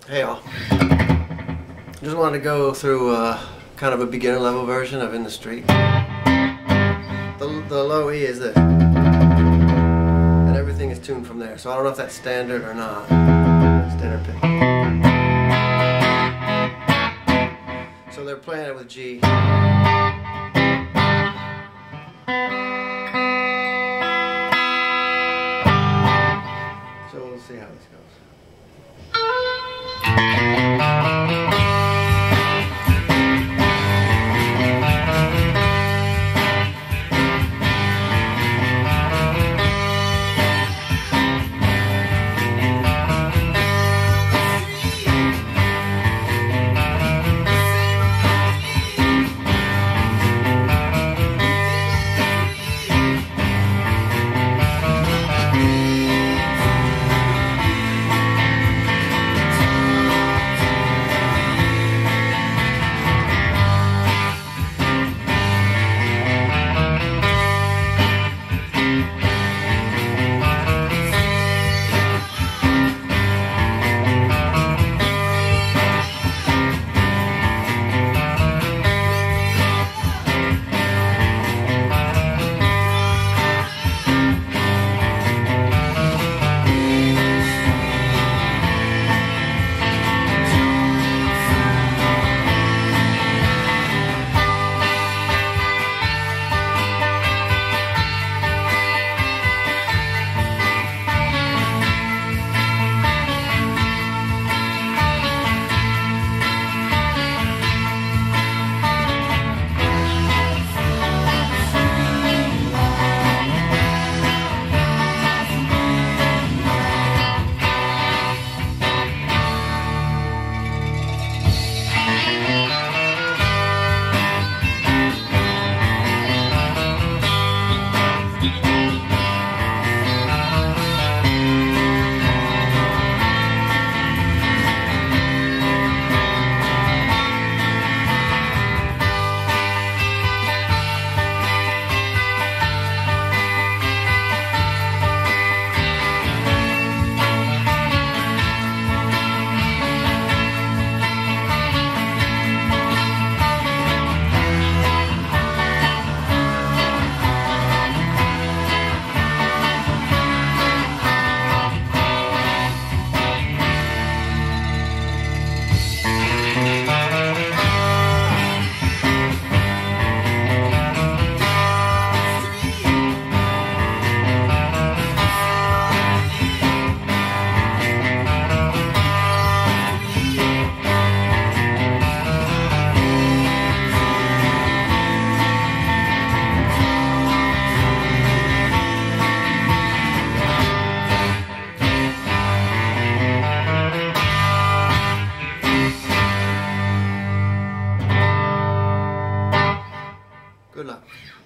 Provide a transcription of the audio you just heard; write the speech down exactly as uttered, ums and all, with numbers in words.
Hey all. Just wanted to go through uh, kind of a beginner level version of In the Street. The, the low E is this. And everything is tuned from there. So I don't know if that's standard or not. Standard pick. So they're playing it with G. So we'll see how this goes. Good luck.